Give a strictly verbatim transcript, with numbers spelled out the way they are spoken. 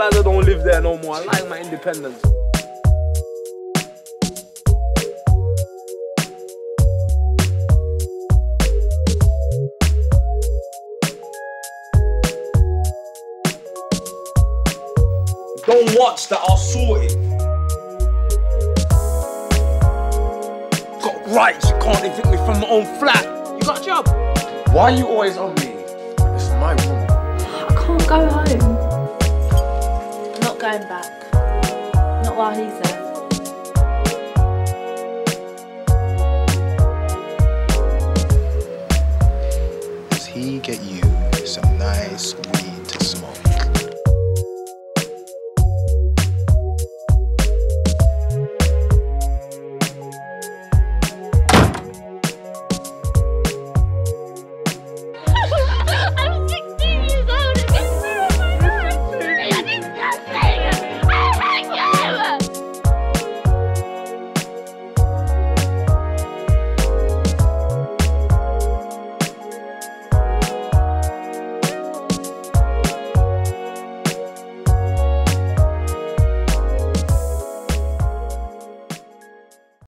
glad I don't live there no more. I like my independence. Don't watch that, I'll sort it. Got rights, you can't evict me from my own flat. You got a job? Why are you always on me? It's my room. I can't go home. I'm not going back. Not while he's there.